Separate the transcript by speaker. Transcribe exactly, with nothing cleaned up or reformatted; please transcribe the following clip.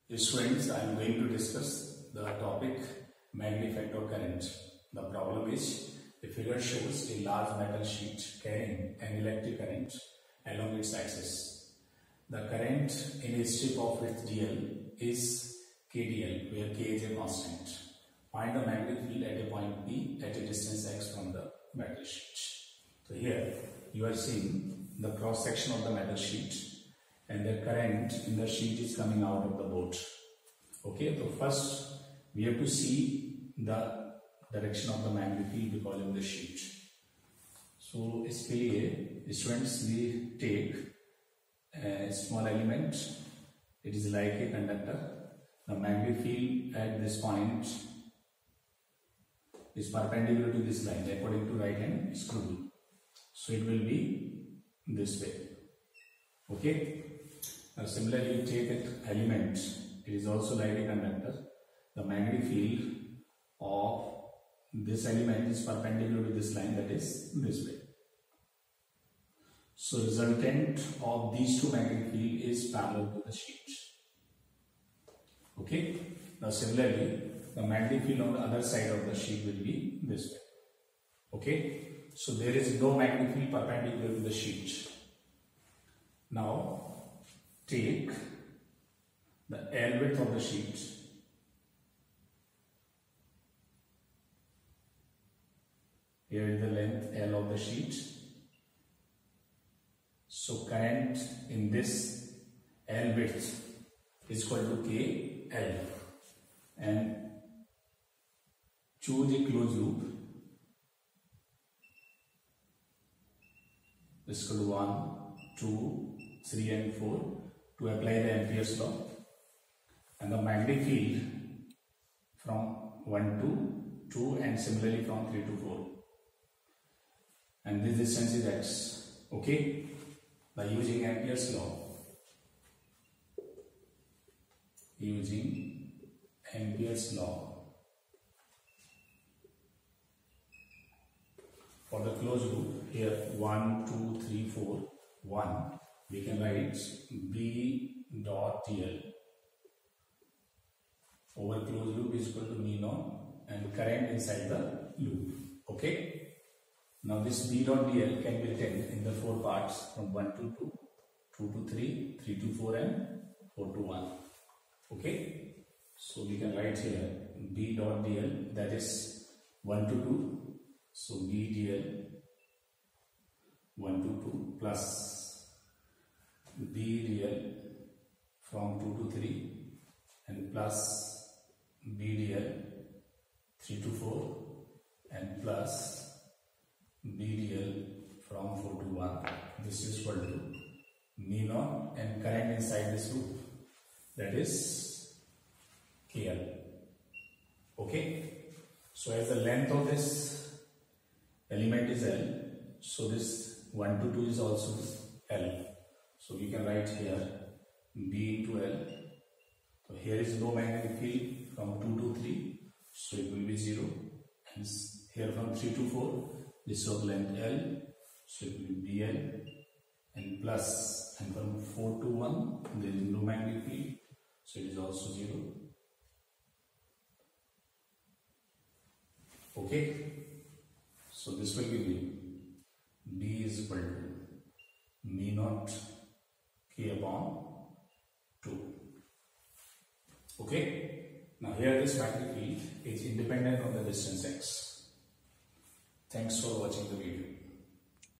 Speaker 1: Students, I am going to discuss the topic magnetic factor current. The problem is the figure shows a large metal sheet carrying an electric current along its axis. The current in a strip of width D L is K D L, where K is a constant. Find the magnetic field at a point P at a distance x from the metal sheet. So here you are seeing the cross section of the metal sheet, and the current in the sheet is coming out of the board. Okay, so first we have to see the direction of the magnetic field because of the sheet. So इसके लिए students we take a small element. It is like a conductor. The magnetic field at this point is perpendicular to this line according to right hand screw rule. So it will be this way. Okay. Now similarly, you take an element, it is also like a conductor. The magnetic field of this element is perpendicular to this line, that is this way. So resultant of these two magnetic field is parallel to the sheet. Okay. Now similarly, the magnetic field on the other side of the sheet will be this way. Okay. So there is no magnetic field perpendicular to the sheet. Now take the L width of the sheet. Here is the length L of the sheet. So current in this L width is equal to K L, and choose a closed loop. This is equal to one, two, three and four to apply the Ampere's law, and the magnetic field from one to two and similarly from three to four, and this distance is x. Okay, by using Ampere's law, using Ampere's law for the closed loop, here one, two, three, four, one, we can write B dot D L over closed loop is equal to mu naught and current inside the loop. Okay. Now this B dot D L can be written in the four parts from one to two, two to three, three to four and four to one. Okay. So we can write here B dot D L, that is one to two. So B D L one to two plus B D L from two to three and plus B D L three to four and plus B D L from four to one. This is equal to mu naught and current inside this loop, that is K L. Okay. So as the length of this element is L, so this one to two is also L. So we can write here B into L. So here is no magnetic field from two to three, so it will be zero. And here from three to four, this is of length L, so it will be B L. And plus, and from four to one, there is no magnetic field, so it is also zero. Okay. So this will be B is equal to mu naught K upon two. Okay. Now here this magnetic field is independent of the distance x. Thanks for watching the video.